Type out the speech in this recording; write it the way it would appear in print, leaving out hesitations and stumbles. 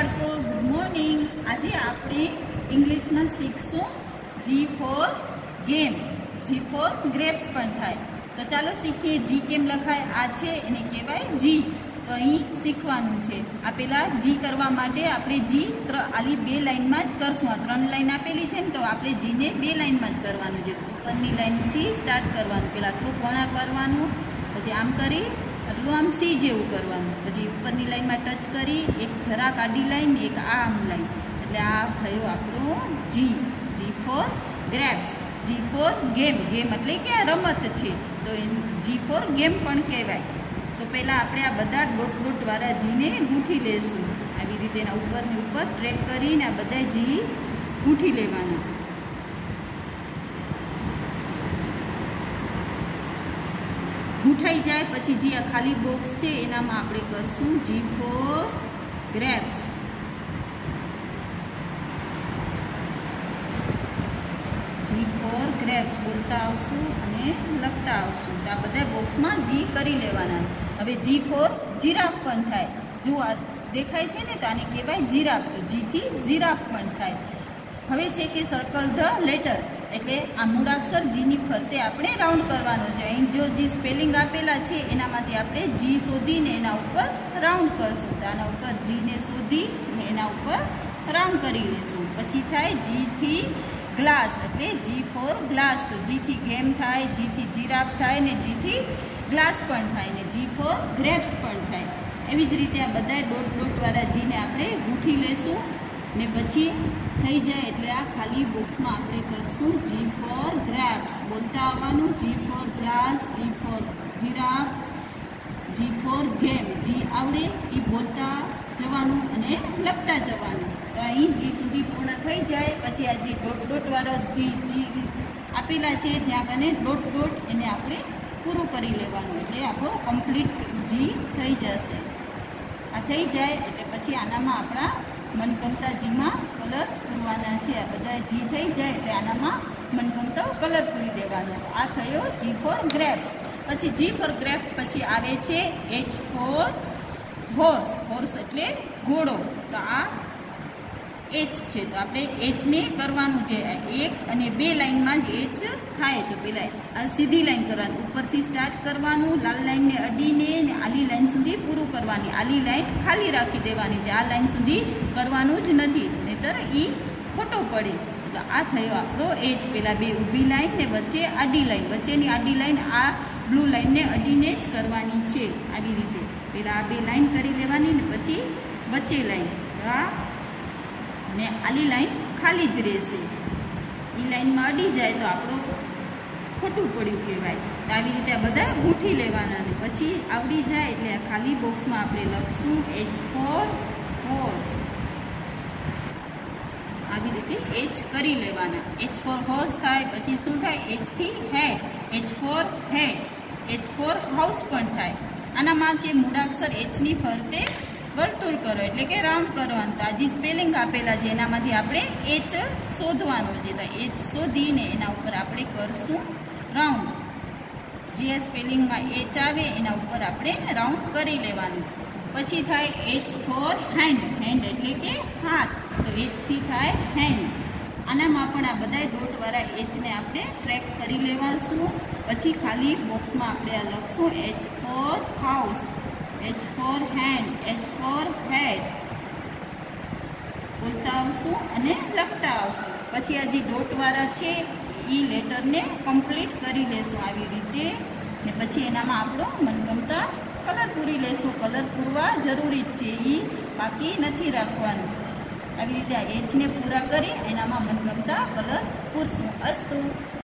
बाळको good morning. आज आपणे English में शीखशुं G for game, G for grapes पण थाय। तो चालो शीखीए जी केम लखाय। आ छे एने कहेवाय जी। तो अहीं शीखवानुं छे। आ पेला जी करवा माटे आपणे जी आली बे लाइन में ज करशुं। आ 3 लाइन आपेली छे ने तो आपणे जी ने बे लाइन में ज करवानुं छे। उपरनी लाइन थी स्टार्ट करवानुं। पेला आटલું વળાંક વારવાનું, પછી આમ કરી આટલું આમ સી જેવું કરવાનું, પછી ઉપરની લાઈનમાં ટચ કરી એક જરાક આડી લાઈન, એક આમ લાઈન, એટલે આ થયો આપણો G. G for grapes, G for game, game એટલે કે રમત છે તો જી ફોર ગેમ પણ કહેવાય। તો પહેલાં આપણે આ બધા ડોટ ડોટવાળા જીને ગૂંથી લેશું। આવી રીતે એના ઉપરની ઉપર ટ્રેક કરીને આ બધા જી ગૂંથી લેવાના। गूंथाई जाए पछी जी आ खाली बॉक्स है एनामां आपणे करशुं G for grapes. G for grapes बोलता आवशुं अने लखता आवशुं। तो आ बधा बॉक्स में जी करी लेवाना। हवे जी फॉर जीराफ पण थाय। जो आ देखाय छे ने तो आने कहेवाय जीराफ। तो जी थी जीराफ पण थाय। हवे छे के सर्कल ध लेटर, એટલે આ મૂળાક્ષર જી ની ફરતે આપણે રાઉન્ડ કરવાનો છે। અહીં જો જી સ્પેલિંગ આપેલા છે એનામાંથી આપણે જી શોધીને એના ઉપર રાઉન્ડ કરશું। તો આના ઉપર જી ને શોધીને એના ઉપર રાઉન્ડ કરી લેશું। પછી થાય જી થી ગ્લાસ, એટલે જી ફોર ગ્લાસ। તો જી થી ગેમ થાય, જી થી જીરાફ થાય ને જી થી ગ્લાસ પણ થાય ને જી ફોર ગ્રેપ્સ પણ થાય। એવી જ રીતે આ બધા ડોટ ડોટ વાળા જીને આપણે ગૂંથી લેશું ने पछी थई जाए एटले आ खाली बॉक्स में आपणे करशुं जी फॉर ग्रेप्स बोलता आववानुं। G for glass, G for giraffe, G for game. G आवडे ए बोलता जवानुं अने लखता जवानुं। तो अहीं जी सुधी पूर्ण थई जाए पछी आ जी डॉट डॉट वाळो जी जी आपेला छे ज्यां कने डॉट डॉट एने आपणे पूरुं करी लेवानुं, एटले आपणो कम्प्लीट जी थई जशे। आ थई जाए एटले पछी आनामां आपणा मनगमता जी में कलर पूरवाना है। आ बधा जी थई जाए एटले आनामां मनगमता कलर पूरी देवानो। आ थयो जी फॉर ग्रेप्स। पछी जी फॉर ग्रेप्स पछी आवे छे एच फॉर होर्स। होर्स एटले घोड़ो। तो आ एच छे तो आपणे एच ने करवानुं छे। एक अने बे लाइन में ज एच थाय। तो पहेला आ सीधी लाइन करवानी, उपरथी स्टार्ट करवानुं, लाल लाइन ने अडीने ने आली लाइन सुधी पूरुं करवानी। आली लाइन खाली राखी देवानी छे। आ लाइन सुधी करवानुं ज नथी, नहीतर ई खोटो पड़े। तो आ थयो आपणो एच। पेला बे ऊभी लाइन ने वच्चे आडी लाइन, वच्चेनी आडी लाइन आ ब्लू लाइन ने अडीने ज करवानी छे। आवी रीते पेला आ बे लाइन करी लेवानी ने पछी वच्चे लाइन आ ने आली लाइन खाली ज रहेशे। ई लाइन में अडी जाए तो आपणो खोटું પડ્યું કહેવાય। તો આવી રીતે આ બધા ગૂંથી લેવાના ને પછી આવડી જાય એટલે આ ખાલી બોક્સમાં આપણે લખશું એચ ફોર હોર્સ। આવી રીતે એચ કરી લેવાના। એચ ફોર હોર્સ થાય પછી શું થાય એચ થી head, H for head. H for house પણ થાય। આનામાં જે મૂળાક્ષર એચ ની ફરતે વર્તુળ કરો એટલે કે રાઉન્ડ કરવાનું। તો આ જે સ્પેલિંગ આપેલા છે એનામાંથી આપણે એચ શોધવાનું છે। તો એચ શોધીને એના ઉપર આપણે કરશું રાઉન્ડ। જે સ્પેલિંગમાં એચ આવે એના ઉપર આપણે રાઉન્ડ કરી લેવાનું। પછી થાય એચ ફોર હેન્ડ। હેન્ડ એટલે કે હાથ। તો એચથી થાય હેન્ડ। આનામાં પણ આ બધા ડોટવાળા એચને આપણે ટ્રેક કરી લેવાશું। પછી ખાલી બોક્સમાં આપણે આ લખશું H for house, H for hand, H for head बोलता आवशुं अने लखता आवशुं। पछी आ जे डॉटवाळा छे ई लेटर ने कम्प्लीट करी लेशुं आवी रीते ने पछी एनामां आपणो मनगमता कलर पूरी लेशुं। कलर पूरवा जरूरी छे, ई बाकी नथी राखवानुं। आवी रीते आ एच ने पूरा करी एनामां मनगमता कलर पूरशुं। अस्तु।